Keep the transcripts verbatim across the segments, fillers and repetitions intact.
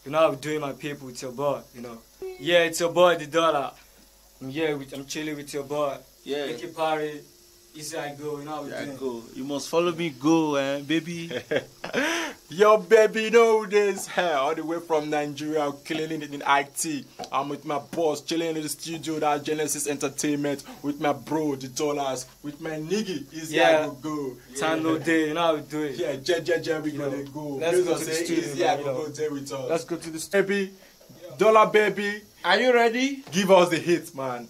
You know how I'm doing, my people. It's your boy, you know. Yeah, it's your boy, the dollar. I'm here with, I'm chilling with your boy. Yeah. Make it party. Easy I go, you know how we Yeah, doing. go. You must follow me, go, eh, baby. Yo, baby, know this. Hey, all the way from Nigeria, I'm killing it in I T. I'm with my boss, chilling in the studio, that Genesis Entertainment, with my bro, the dollars, with my nigga, Easy Yeah. I go go. Time no day, you know how we do it. Yeah, J J J, we You gonna know, go. let's Please go don't to the say studio, Easy I you go know. go there with us. Let's go to the studio. Baby, dollar baby, Are you ready? give us the hit, man.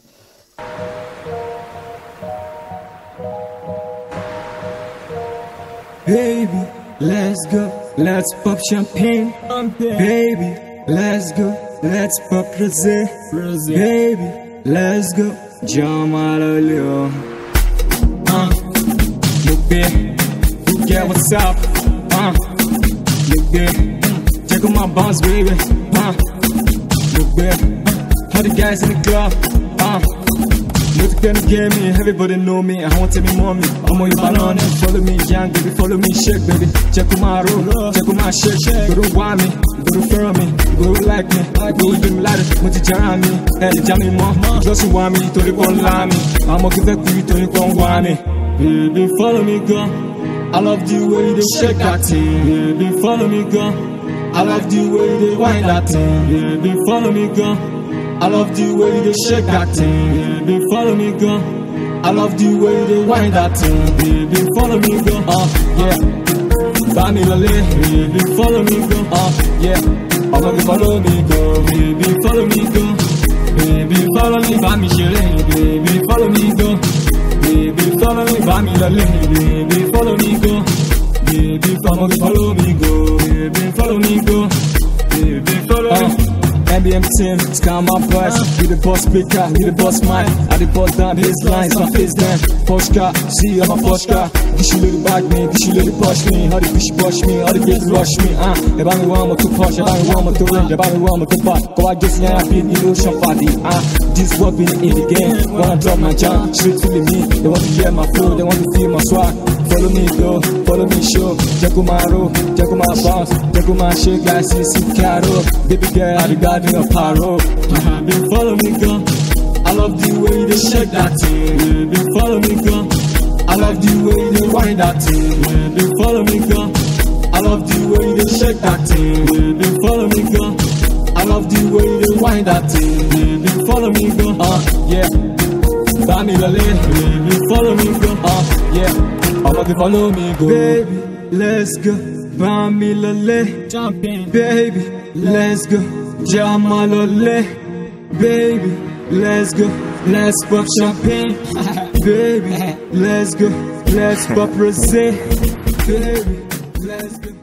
Baby, let's go, let's pop champagne. Baby, let's go, let's pop rosé. Baby, let's go, Jamalolio. Uh, look there, yeah, what's up? Uh, look there, check out my bounce, baby. Uh, look there, all the guys in the club. Uh. Look gonna get me, everybody know me. I want to be mommy. I'm on your banana, follow me, young baby, follow me, shake baby. Check out my roll, check out my shake. You don't want me, you don't fear me, you don't like me, you don't do me like it. What you jam me, hey, jam me more. Just you want me, to the one line me. I'm gonna give that to you, to the one want me. Baby, follow me, girl. I love the way they shake that thing. Baby, follow me, girl. I love the way they wind that thing. Baby, follow me, girl. I love the way they shake that thing, baby, follow me, girl. I love the way they wind that thing, baby, follow me, girl. Uh, yeah. Bami lole, baby, follow me, girl. Uh, yeah. Oh, baby, follow me, girl. Baby, follow me, girl. Baby, follow me, bami chere, baby, follow me, girl. Baby, follow me, bami lole, baby, follow me, girl. Baby, follow me, follow me, girl. Baby, follow me, girl. Baby, follow me. M B M team, scan my voice. You the boss speaker, you the boss mic. I the boss down baseline, my face down. Porsche car, see I'm a Porsche car. This you little bag me, this you little push me. How the fish push me, how the kids rush me. Ah, they buy me one more to push, they buy me one more to run, they buy me one more to back. Go I guess yeah, I beat the ocean party. Ah, this work been in the game. Wanna drop my jam, straight to the me. They want to hear my flow, they want to feel my swag. Follow me, go, follow me, show. Check out my roll, check out my bounce, check out my shake like C C Caro. Baby girl, I got me a paro. Baby, follow me, girl. I love the way they shake that thing. Baby, follow me, girl. I love the way they wind that thing. Baby, follow me, girl. I love the way they shake that thing. Baby, follow me, girl. I love the way they wind that thing. Baby, follow me, girl. Uh, yeah. Bami lole, baby, follow me, girl. Uh, yeah. Oh, baby, follow me, go. Baby, let's go. Bami lole, jump in. Baby, let's go. Jamalole, baby, let's go. Let's pop champagne. Baby, let's go. Let's pop rosé. Baby, let's go.